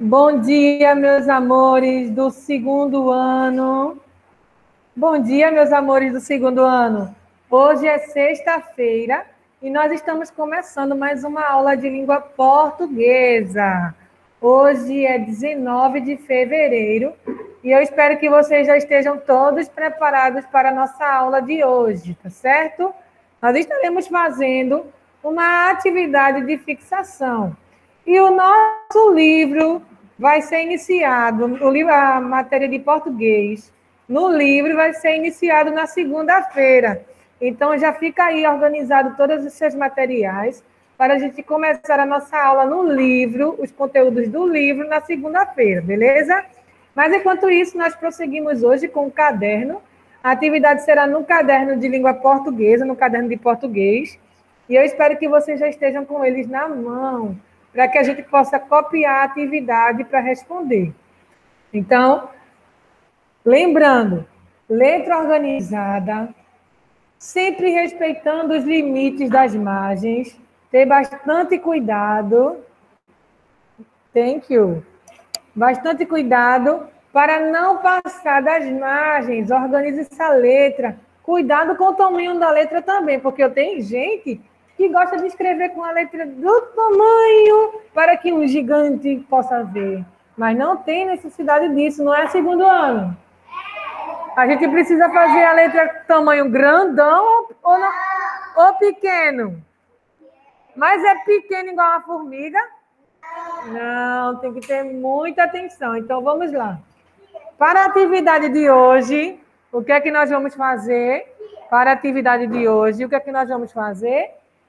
Bom dia, meus amores do segundo ano. Bom dia, meus amores do segundo ano. Hoje é sexta-feira e nós estamos começando mais uma aula de língua portuguesa. Hoje é 19 de fevereiro e eu espero que vocês já estejam todos preparados para a nossa aula de hoje, tá certo? Nós estaremos fazendo uma atividade de fixação. E o nosso livro vai ser iniciado, a matéria de português, no livro vai ser iniciado na segunda-feira. Então, já fica aí organizado todos os seus materiais para a gente começar a nossa aula no livro, os conteúdos do livro, na segunda-feira, beleza? Mas, enquanto isso, nós prosseguimos hoje com o caderno. A atividade será no caderno de língua portuguesa, no caderno de português. E eu espero que vocês já estejam com eles na mão, para que a gente possa copiar a atividade para responder. Então, lembrando, letra organizada, sempre respeitando os limites das margens, ter bastante cuidado, thank you, bastante cuidado para não passar das margens, organize essa letra, cuidado com o tamanho da letra também, porque eu tenho gente que gosta de escrever com a letra do tamanho para que um gigante possa ver. Mas não tem necessidade disso, não é segundo ano. A gente precisa fazer a letra tamanho grandão ou pequeno. Mas é pequeno igual uma formiga? Não, tem que ter muita atenção. Então, vamos lá. Para a atividade de hoje, o que é que nós vamos fazer? Para a atividade de hoje, o que é que nós vamos fazer?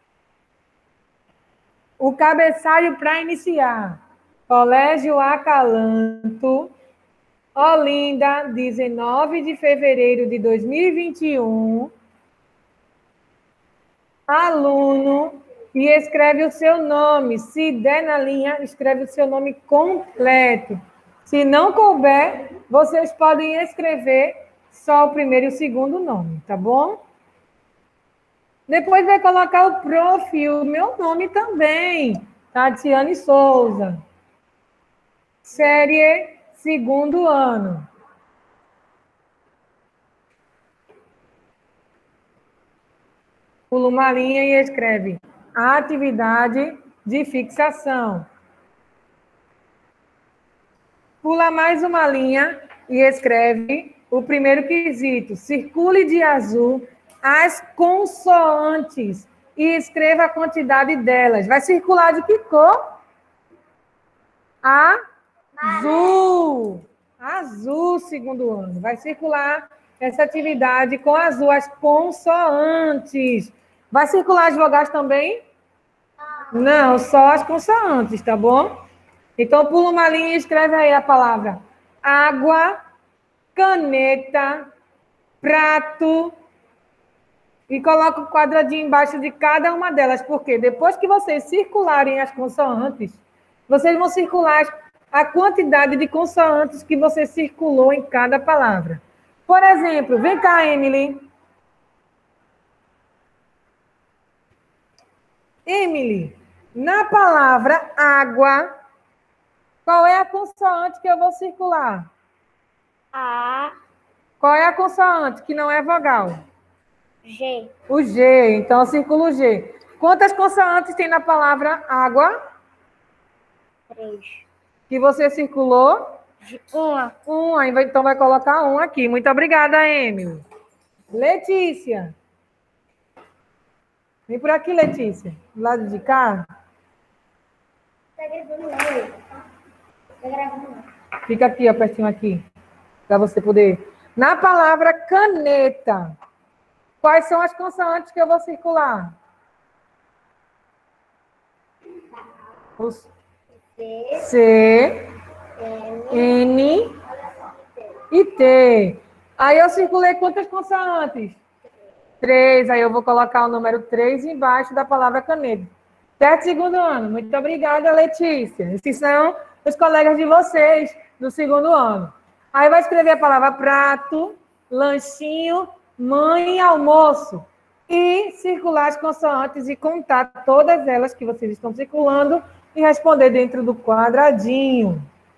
O cabeçalho para iniciar. Colégio Acalanto, Olinda, 19 de fevereiro de 2021. Aluno, e escreve o seu nome. Se der na linha, escreve o seu nome completo. Se não couber, vocês podem escrever só o primeiro e o segundo nome, tá bom? Depois vai colocar o prof e o meu nome também. Tatiane Souza. Série segundo ano. Pula uma linha e escreve atividade de fixação. Pula mais uma linha e escreve o primeiro quesito. Circule de azul as consoantes e escreva a quantidade delas. Vai circular de que cor? Azul. Azul, segundo ano. Vai circular essa atividade com azul, as consoantes. Vai circular as vogais também? Não, só as consoantes, tá bom? Então, pula uma linha e escreve aí a palavra água, caneta, prato, e coloca o quadradinho embaixo de cada uma delas, porque depois que vocês circularem as consoantes, vocês vão circular a quantidade de consoantes que você circulou em cada palavra. Por exemplo, vem cá, Emily. Emily, na palavra água, qual é a consoante que eu vou circular? A. Qual é a consoante que não é vogal? G. O G, então eu circulo o G. Quantas consoantes tem na palavra água? 3. Que você circulou? Uma. Então vai colocar um aqui. Muito obrigada, Emily. Letícia. Vem por aqui, Letícia. Do lado de cá. Tá gravando aí. Tá gravando. Fica aqui, ó, pertinho aqui. Para você poder... Na palavra caneta, quais são as consoantes que eu vou circular? C, N e T. Aí eu circulei quantas consoantes? 3. Aí eu vou colocar o número 3 embaixo da palavra caneta. Certo, segundo ano? Muito obrigada, Letícia. Esses são os colegas de vocês do segundo ano. Aí vai escrever a palavra prato, lanchinho, mãe e almoço. E circular as consoantes e contar todas elas que vocês estão circulando e responder dentro do quadradinho.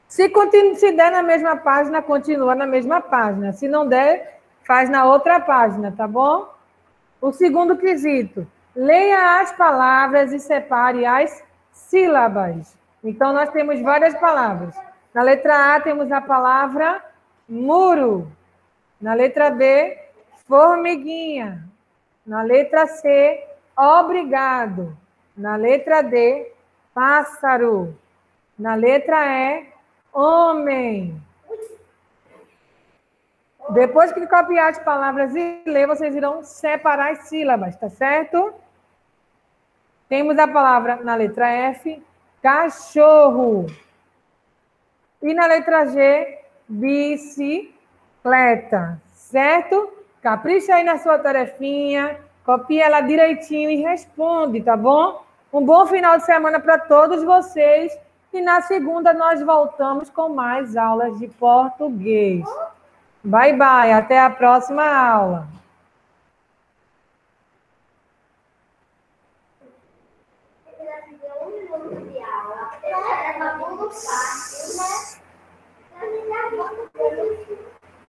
Se der na mesma página, continua na mesma página. Se não der, faz na outra página, tá bom? O segundo quesito. Leia as palavras e separe as sílabas. Então, nós temos várias palavras. Na letra A, temos a palavra muro. Na letra B, formiguinha. Na letra C, obrigado. Na letra D, pássaro. Na letra E, homem. Depois que copiar as palavras e ler, vocês irão separar as sílabas, tá certo? Temos a palavra na letra F, cachorro. E na letra G, bicicleta, certo? Capricha aí na sua tarefinha, copia ela direitinho e responde, tá bom? Um bom final de semana para todos vocês. E na segunda nós voltamos com mais aulas de português. Bye, bye. Até a próxima aula. Um minuto de aula.